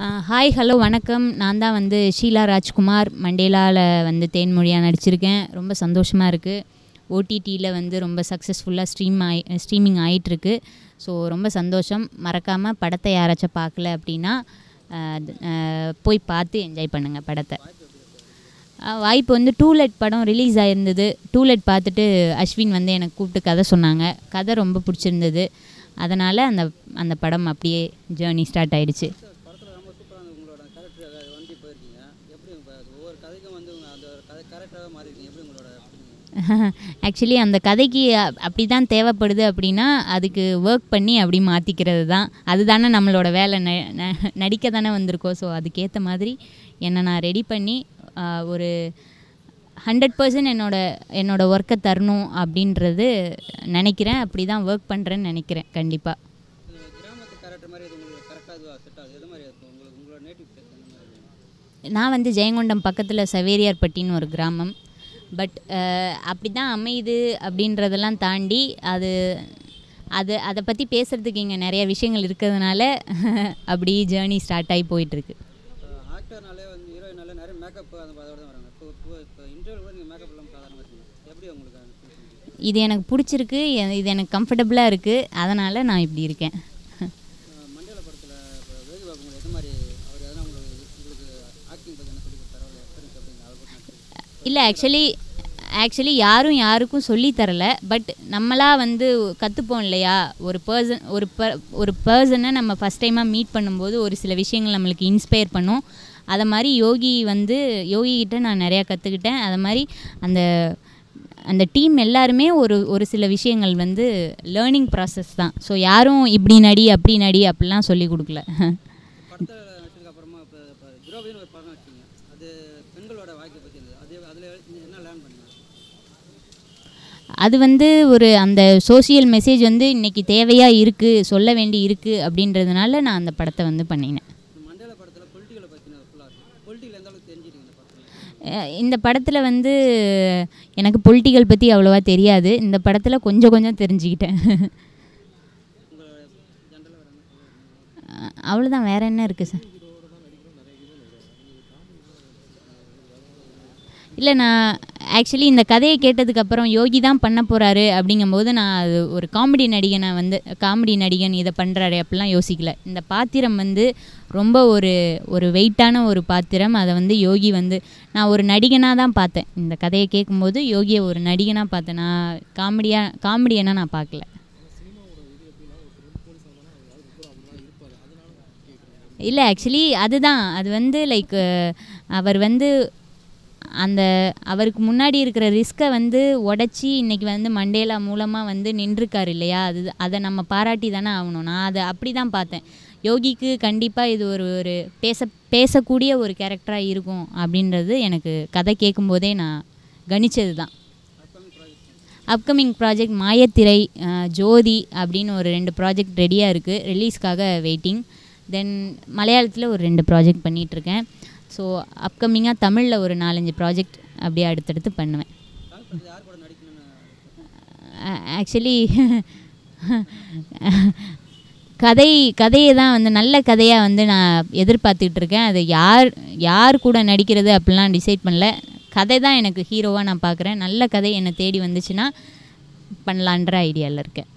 Hi hello வணக்கம். நான் தான் வந்து ஷீலாராஜ்குமார் மண்டேலாவில் வந்து தேன்மொழியாக நடிச்சிருக்கேன். ரொம்ப சந்தோஷமாக இருக்குது. ஓடிடியில் வந்து ரொம்ப சக்ஸஸ்ஃபுல்லாக ஸ்ட்ரீமிங் ஆகிட்டுருக்கு. ஸோ ரொம்ப சந்தோஷம். மறக்காமல் படத்தை யாராச்சும் பார்க்கல அப்படின்னா போய் பார்த்து என்ஜாய் பண்ணுங்கள் படத்தை. வாய்ப்பு வந்து டூலெட் படம் ரிலீஸ் ஆகிருந்தது. டூலெட் பார்த்துட்டு அஸ்வின் வந்து எனக்கு கூப்பிட்டு கதை சொன்னாங்க. கதை ரொம்ப பிடிச்சிருந்தது. அதனால் அந்த படம் அப்படியே ஜேர்னி ஸ்டார்ட் ஆகிடுச்சு. ஆக்சுவலி அந்த கதைக்கு அப்படி தான் தேவைப்படுது அப்படின்னா அதுக்கு ஒர்க் பண்ணி அப்படி மாற்றிக்கிறது தான். அதுதானே நம்மளோட வேலை. நடிக்க தானே வந்திருக்கோம். ஸோ அதுக்கேற்ற மாதிரி என்னை நான் ரெடி பண்ணி ஒரு 100% என்னோட ஒர்க்கை தரணும் அப்படின்றது நினைக்கிறேன். அப்படி தான் ஒர்க் பண்ணுறேன்னு நினைக்கிறேன். கண்டிப்பாக நான் வந்து ஜெயங்கொண்டம் பக்கத்தில் சவேரியார்பட்டின்னு ஒரு கிராமம். பட் அப்படி தான் அமையுது அப்படின்றதெல்லாம் தாண்டி அதை பற்றி பேசுகிறதுக்கு இங்கே நிறைய விஷயங்கள் இருக்கிறதுனால அப்படி ஜேர்னி ஸ்டார்ட் ஆகி போயிட்டுருக்கு. இது எனக்கு பிடிச்சிருக்கு. இது எனக்கு கம்ஃபர்டபுளாக இருக்குது. அதனால் நான் இப்படி இருக்கேன். இல்லை ஆக்சுவலி யாருக்கும் சொல்லித்தரலை. பட் நம்மளாக வந்து கற்றுப்போம் இல்லையா? ஒரு பர்சனை நம்ம ஃபஸ்ட் டைமாக மீட் பண்ணும்போது ஒரு சில விஷயங்கள் நம்மளுக்கு இன்ஸ்பயர் பண்ணும். அதை மாதிரி யோகிக்கிட்ட நான் நிறையா கற்றுக்கிட்டேன். அதை மாதிரி அந்த டீம் எல்லாருமே ஒரு சில விஷயங்கள் வந்து லேர்னிங் ப்ராசஸ் தான். ஸோ யாரும் இப்படி நடி அப்படி நடி அப்படிலாம் சொல்லி கொடுக்கல. அது வந்து அந்த சோஷியல் மெசேஜ் வந்து இன்றைக்கி தேவையாக இருக்குது, சொல்ல வேண்டி இருக்குது அப்படின்றதுனால நான் அந்த படத்தை வந்து பண்ணினேன். இந்த படத்தில் வந்து எனக்கு பொலிட்டிக்கல் பற்றி அவ்வளோவா தெரியாது. இந்த படத்தில் கொஞ்சம் தெரிஞ்சுக்கிட்டேன். அவ்வளோதான். வேறு என்ன இருக்குது சார்? இல்லை, நான் ஆக்சுவலி இந்த கதையை கேட்டதுக்கப்புறம் யோகி தான் பண்ண போகிறாரு அப்படிங்கும்போது நான் அது ஒரு காமெடி நடிகன் இதை பண்ணுறாரு அப்படிலாம் யோசிக்கல. இந்த பாத்திரம் வந்து ரொம்ப ஒரு வெயிட்டான ஒரு பாத்திரம். அதை வந்து யோகி வந்து நான் ஒரு நடிகனாக தான் பார்த்தேன். இந்த கதையை கேட்கும்போது யோகியை ஒரு நடிகனாக பார்த்தேன். நான் காமெடியனாக நான் பார்க்கல. இல்லை, ஆக்சுவலி அது வந்து லைக் அவர் வந்து அவருக்கு முன்னாடி இருக்கிற ரிஸ்க்கை வந்து உடச்சி இன்றைக்கி வந்து மண்டேலா மூலமாக வந்து நின்றுருக்கார் இல்லையா? அதை நம்ம பாராட்டி தானே ஆகணும். நான் அதை அப்படி தான் பார்த்தேன். யோகிக்கு கண்டிப்பாக இது ஒரு பேசக்கூடிய ஒரு கேரக்டராக இருக்கும் அப்படின்றது எனக்கு கதை கேட்கும்போதே நான் கணிச்சது தான். அப்கமிங் ப்ராஜெக்ட் மாயத்திரை, ஜோதி அப்படின்னு ஒரு 2 ப்ராஜெக்ட் ரெடியாக இருக்குது. ரிலீஸ்க்காக வெயிட்டிங். தென் மலையாளத்தில் ஒரு 2 ப்ராஜெக்ட் பண்ணிகிட்ருக்கேன். ஸோ அப்கமிங்காக தமிழில் ஒரு 4-5 ப்ராஜெக்ட் அப்படியே அடுத்தடுத்து பண்ணுவேன். ஆக்சுவலி கதையை தான் வந்து நல்ல கதையாக வந்து நான் எதிர்பார்த்துக்கிட்டு இருக்கேன். அது யார் கூட நடிக்கிறது அப்படிலாம் டிசைட் பண்ணல. கதை தான் எனக்கு ஹீரோவாக நான் பார்க்குறேன். நல்ல கதை என்னை தேடி வந்துச்சுன்னா பண்ணலான்ற ஐடியாவில் இருக்கேன்.